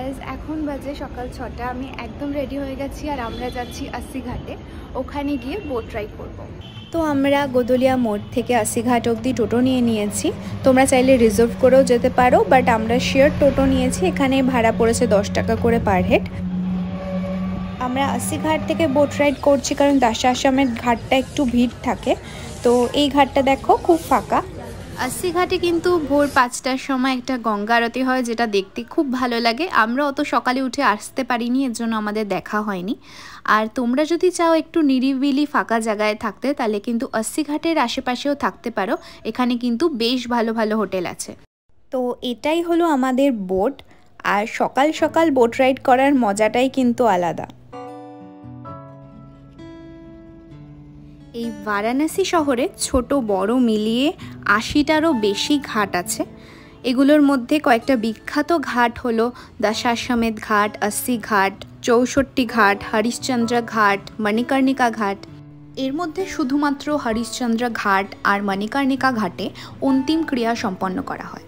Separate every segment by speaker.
Speaker 1: Guys, এখন বাজে সকাল 6টা। আমি একদম রেডি হয়ে গেছি আর আমরা যাচ্ছি আশি ঘাটে। ওখানে গিয়ে বোট রাইড করব। তো আমরা গোদলিয়া মোড় থেকে আশি ঘাট অবধি টোটো নিয়ে নিয়েছি। তোমরা চাইলে রিজার্ভ করেও যেতে পারো, বাট আমরা শেয়ার টোটো নিয়েছি। এখানে ভাড়া পড়েছে 10 টাকা করে পার হেড। আমরা আশি ঘাট থেকে বোট রাইড করছি কারণ দাসাশ্রমের ঘাটটা একটু ভিড় থাকে। তো এই ঘাটটা দেখো খুব ফাঁকা। আশি ঘাটে কিন্তু ভোর 5টার সময় একটা গঙ্গা আরতি হয়, যেটা দেখতে খুব ভালো লাগে। আমরা অত সকালে উঠে আসতে পারিনি, এর জন্য আমাদের দেখা হয়নি। আর তোমরা যদি চাও একটু নিরিবিলি ফাঁকা জায়গায় থাকতে, তাহলে কিন্তু আশি ঘাটের আশেপাশেও থাকতে পারো। এখানে কিন্তু বেশ ভালো ভালো হোটেল আছে। তো এটাই হলো আমাদের বোট। আর সকাল সকাল বোট রাইড করার মজাটাই কিন্তু আলাদা। এই বারাণসী শহরে ছোট বড় মিলিয়ে 80টারও বেশি ঘাট আছে। এগুলোর মধ্যে কয়েকটা বিখ্যাত ঘাট হলো দশাশ্বমেধ ঘাট, আশি ঘাট, 64 ঘাট, হরিশ্চন্দ্র ঘাট, মণিকর্ণিকা ঘাট। এর মধ্যে শুধুমাত্র হরিশ্চন্দ্র ঘাট আর মণিকর্ণিকা ঘাটে অন্তিম ক্রিয়া সম্পন্ন করা হয়।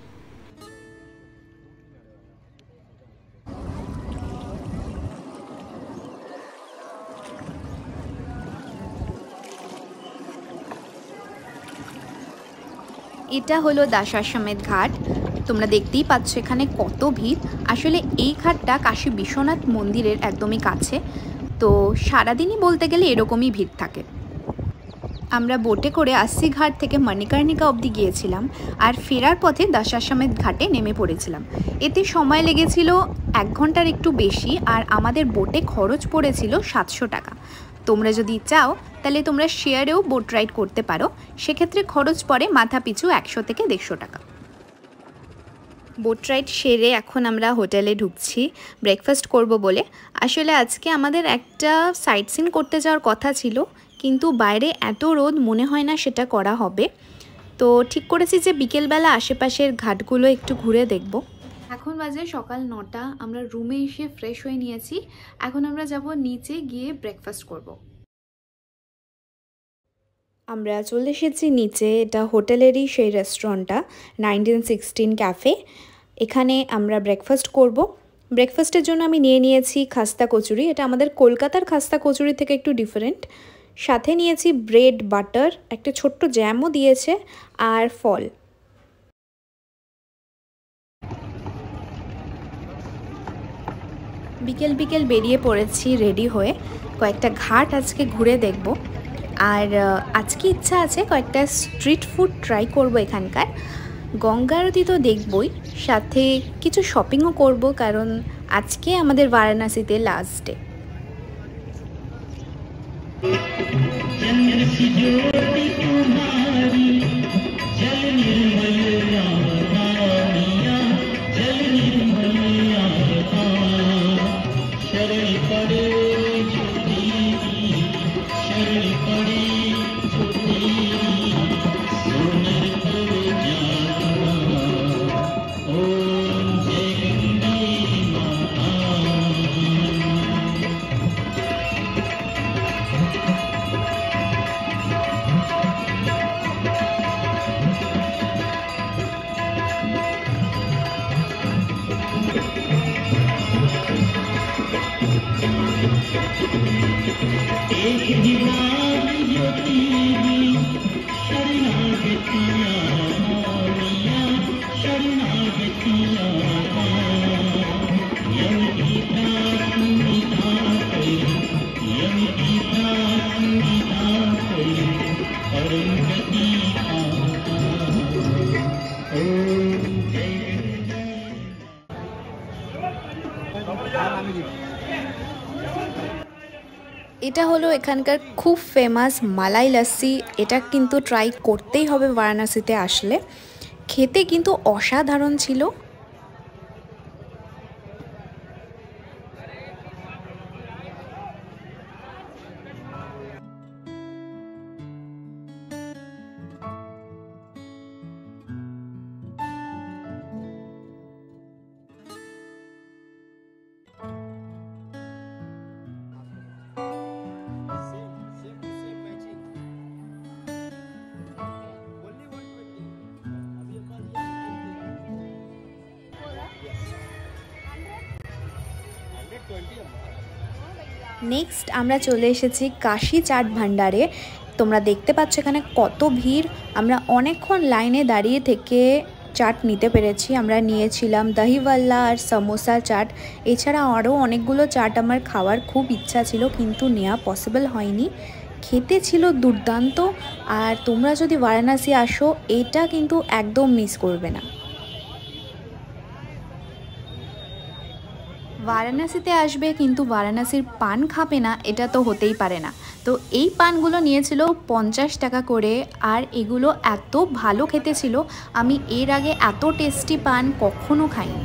Speaker 1: এটা হলো দাসাশ্বমেধ ঘাট। তোমরা দেখতেই পাচ্ছ এখানে কত ভিড়। আসলে এই ঘাটটা কাশী বিশ্বনাথ মন্দিরের একদমই কাছে। তো সারাদিনই বলতে গেলে এরকমই ভিড় থাকে। আমরা বোটে করে আশি ঘাট থেকে মণিকর্ণিকা অবধি গিয়েছিলাম আর ফেরার পথে দাসাশ্বমেধ ঘাটে নেমে পড়েছিলাম। এতে সময় লেগেছিল 1 ঘন্টার একটু বেশি, আর আমাদের বোটে খরচ পড়েছিল 700 টাকা। তোমরা যদি চাও তাহলে তোমরা শেয়ারেও বোট রাইড করতে পারো। সেক্ষেত্রে খরচ পড়ে মাথা পিছু 100 থেকে 150 টাকা। বোট রাইড সেরে এখন আমরা হোটেলে ঢুকছি ব্রেকফাস্ট করব বলে। আসলে আজকে আমাদের একটা সাইট সিন করতে যাওয়ার কথা ছিল, কিন্তু বাইরে এত রোদ মনে হয় না সেটা করা হবে। তো ঠিক করেছি যে বিকেলবেলা আশেপাশের ঘাটগুলো একটু ঘুরে দেখব। এখন বাজে সকাল 9টা। আমরা রুমে এসে ফ্রেশ হয়ে নিয়েছি। এখন আমরা যাব নিচে গিয়ে ব্রেকফাস্ট করব। আমরা চলে এসেছি নিচে। এটা হোটেলেরই সেই রেস্টুরেন্টটা, 1916 ক্যাফে। এখানে আমরা ব্রেকফাস্ট করব। ব্রেকফাস্টের জন্য আমি নিয়ে নিয়েছি খাস্তা কচুরি। এটা আমাদের কলকাতার খাস্তা কচুরি থেকে একটু ডিফারেন্ট। সাথে নিয়েছি ব্রেড, বাটার, একটা ছোট্ট জ্যামও দিয়েছে আর ফল। বিকেল বিকেল বেরিয়ে পড়েছি রেডি হয়ে। কয়েকটা ঘাট আজকে ঘুরে দেখব। আর আজকে ইচ্ছা আছে কয়েকটা স্ট্রিট ফুড ট্রাই করব এখানকার। গঙ্গা আরতি তো দেখবই, সাথে কিছু শপিংও করব, কারণ আজকে আমাদের বারাণসীতে লাস্ট ডে। এটা হলো এখানকার খুব ফেমাস মালাই লস্যি। এটা কিন্তু ট্রাই করতেই হবে বারাণসীতে আসলে। খেতে কিন্তু অসাধারণ ছিল। নেক্সট আমরা চলে এসেছি কাশি চাট ভান্ডারে। তোমরা দেখতে পাচ্ছ এখানে কত ভিড়। আমরা অনেকক্ষণ লাইনে দাঁড়িয়ে থেকে চাট নিতে পেরেছি। আমরা নিয়েছিলাম দহিওয়াল্লা আর সমোসা চাট। এছাড়া আরও অনেকগুলো চাট আমার খাওয়ার খুব ইচ্ছা ছিল, কিন্তু নেওয়া পসিবল হয়নি। খেতে ছিল দুর্দান্ত। আর তোমরা যদি বারাণসী আসো, এটা কিন্তু একদম মিস করবে না। বারাণসীতে আসবে কিন্তু বারাণসীর পান খাবে না, এটা তো হতেই পারে না। তো এই পানগুলো নিয়েছিল 50 টাকা করে, আর এগুলো এত ভালো খেতে ছিল, আমি এর আগে এত টেস্টি পান কখনো খাইনি।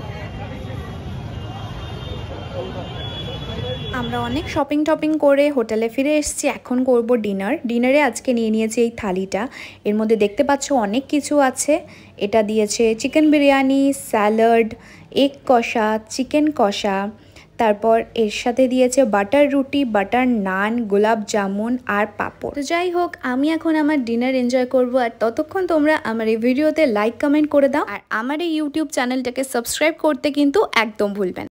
Speaker 1: আমরা অনেক শপিং টপিং করে হোটেলে ফিরে এসেছি। এখন করব ডিনারে আজকে নিয়ে নিয়েছি এই থালিটা। এর মধ্যে দেখতে পাচ্ছ অনেক কিছু আছে। এটা দিয়েছে চিকেন বিরিয়ানি, স্যালাড, এগ কষা, চিকেন কষা, তারপর এর সাথে দিয়েছে বাটার রুটি, বাটার নান, গোলাপ জামুন আর পাঁপড়। তো যাই হোক, আমি এখন আমার ডিনার এনজয় করব। আর ততক্ষণ তোমরা আমার এই ভিডিওতে লাইক কমেন্ট করে দাও, আর আমার এই ইউটিউব চ্যানেলটাকে সাবস্ক্রাইব করতে কিন্তু একদম ভুলবেন না।